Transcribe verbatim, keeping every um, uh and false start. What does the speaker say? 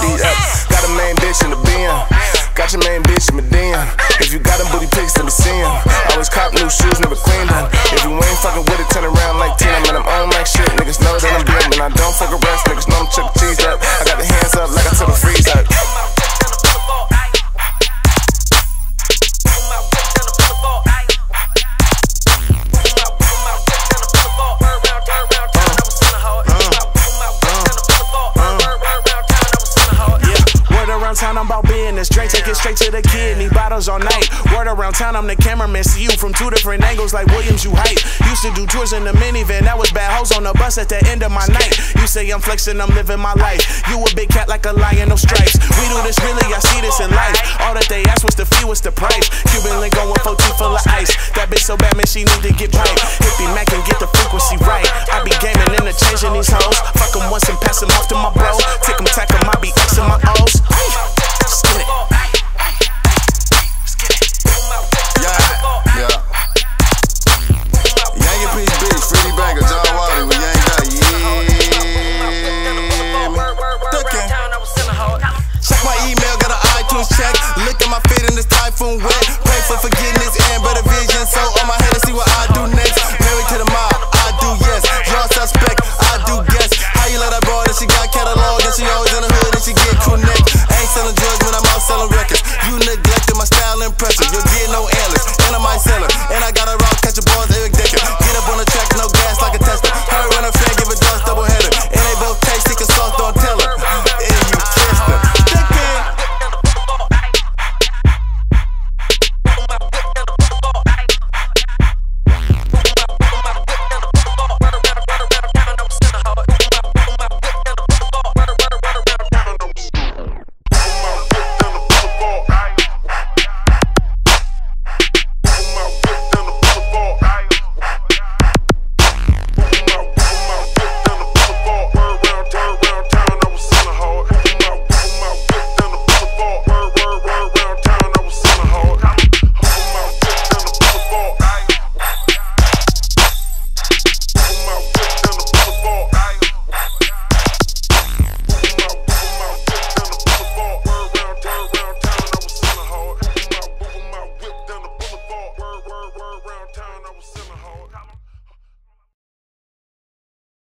speed up. Got a main bitch in the B M. Got your main bitch in my D M. If you got them booty pics, let me see them. Always cop new shoes, never clean them. If you ain't fucking with it, turn around like Tina. Man, I'm on like shit. Niggas know that I'm blooming. I don't fuck a rest. Niggas know I'm chuck cheese up. I got the hands up like I took a freeze up. Town, I'm about business, straight take it straight to the kidney, bottles all night. Word around town, I'm the cameraman, see you from two different angles like Williams, you hype. Used to do tours in the minivan, that was bad hoes on the bus at the end of my night. You say I'm flexing, I'm living my life. You a big cat like a lion, no stripes. We do this really, I see this in life. All that they ask, what's the fee, what's the price? Cuban link on with fourteen full of ice. That bitch so bad, man, she need to get pipe. Hippie Mac and get the frequency right. I be gaming in the changing these hoes. Fuck them once and pass them off to my bro. Take them, tack them, I be Xing my O's. Skid it. Yeah, yeah. Yankee Peach Beach, Freddie Banker, John Wally, we ain't got yeah. Check my email, got an iTunes check. Look at my feet in this typhoon wet. Pray for forgiveness and better vision.